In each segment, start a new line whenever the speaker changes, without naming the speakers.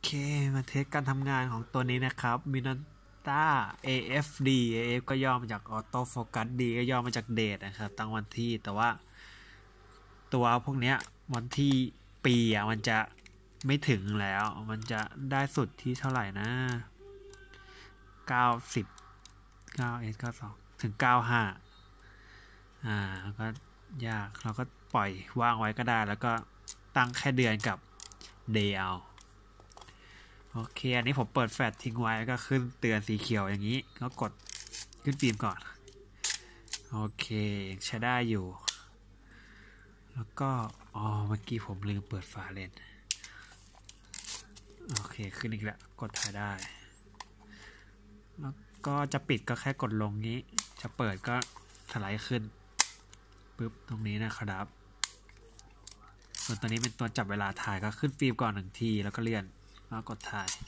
มาเทสการทำงานของตัวนี้นะครับ Minolta AFD AF ก็ย่อมาจาก Auto Focus D ก็ย่อมาจาก Date นะครับตั้งวันที่แต่ว่าตัวพวกเนี้ยวันที่ปีมันจะไม่ถึงแล้วมันจะได้สุดที่เท่าไหร่นะ90 9S 92ถึง95ก็ยากเราก็ปล่อยว่างไว้ก็ได้แล้วก็ตั้งแค่เดือนกับ Day เอาโอเคอันนี้ผมเปิดแฟลชทิ้งไว้ก็ขึ้นเตือนสีเขียวอย่างนี้ก็กดขึ้นฟิล์มก่อนโอเคใช้ได้อยู่แล้วก็เมื่อกี้ผมลืมเปิดฝาเลนโอเคขึ้นอีกแล้วกดถ่ายได้แล้วก็จะปิดก็แค่กดลงนี้จะเปิดก็สไลด์ขึ้นปึ๊บตรงนี้นะครับส่วนตัวนี้เป็นตัวจับเวลาถ่ายก็ขึ้นฟิล์มก่อน1 ทีแล้วก็เลื่อนแล้วกดถ่าย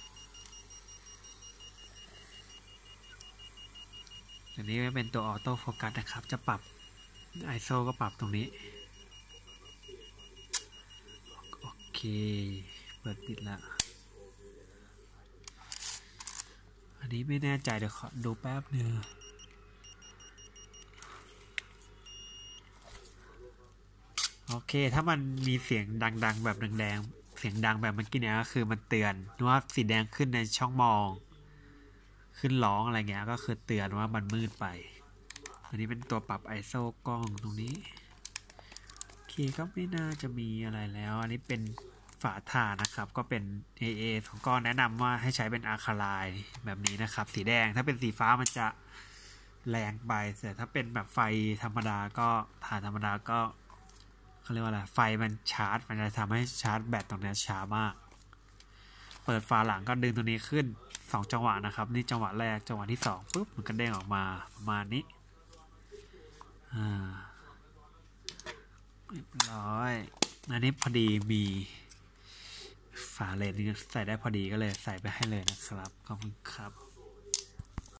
อันนี้เป็นตัวออโต้โฟกัสนะครับจะปรับ ISO ก็ปรับตรงนี้โอเคเปิดปิดแล้วอันนี้ไม่แน่ใจเดี๋ยวขอดูแป๊บนึงโอเคถ้ามันมีเสียงดังๆแบบแดงๆเสียงดังแบบเมื่อกี้เนี่ยก็คือมันเตือนว่าสีแดงขึ้นในช่องมองขึ้นร้องอะไรเงี้ยก็คือเตือนว่ามันมืดไปอันนี้เป็นตัวปรับ ISO กล้องตรงนี้โอเคก็ไม่น่าจะมีอะไรแล้วอันนี้เป็นฝาถ่านนะครับก็เป็น AA ของก็แนะนำว่าให้ใช้เป็นอะคาไลน์แบบนี้นะครับสีแดงถ้าเป็นสีฟ้ามันจะแรงไปแต่ถ้าเป็นแบบไฟธรรมดาก็ถ่านธรรมดาก็เขาเรียกว่าอะไรไฟมันชาร์จมันจะทำให้ชาร์จแบตตรงนี้ช้ามากเปิดฝาหลังก็ดึงตัวนี้ขึ้น2 จังหวะนะครับนี่จังหวะแรกจังหวะที่2ปุ๊บมันก็เด้งออกมาประมาณนี้เรียบร้อยอันนี้พอดีมีฝาเลนส์ใส่ได้พอดีก็เลยใส่ไปให้เลยนะครับขอบคุณครับ